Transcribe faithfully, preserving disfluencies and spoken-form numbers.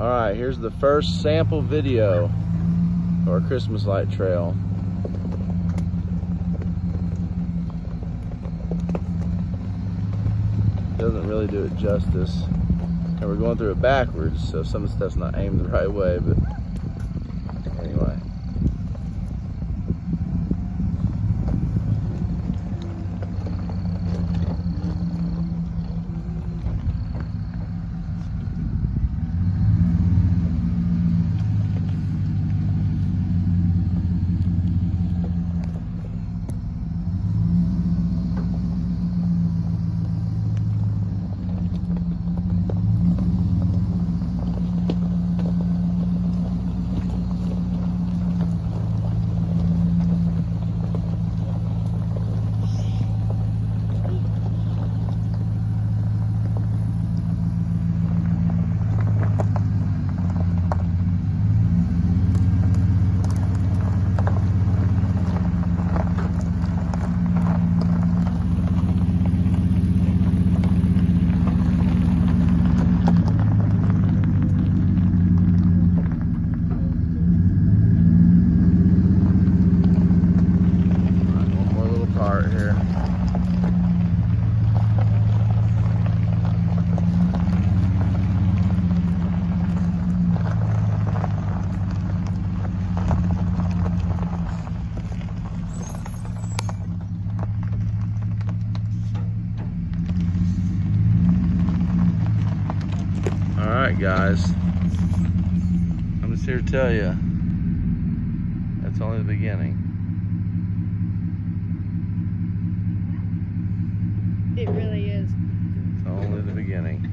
All right, here's the first sample video of our Christmas light trail. Doesn't really do it justice. And we're going through it backwards, so some of the stuff's not aimed the right way, but anyway. Here. All right, guys, I'm just here to tell you that's only the beginning. It really is. It's only the beginning.